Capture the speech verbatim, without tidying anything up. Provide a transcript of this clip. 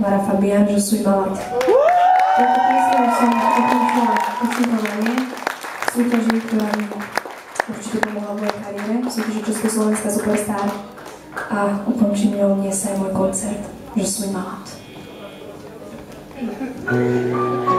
Lara Fabian, Je suis malade. Touto piesňou som ukončila účinkovanie v súťaži, ktorá mi určite pomohla v mojej kariére, v súťaži Československá Superstar a ukončím ňou dnes aj môj koncert Je suis malade.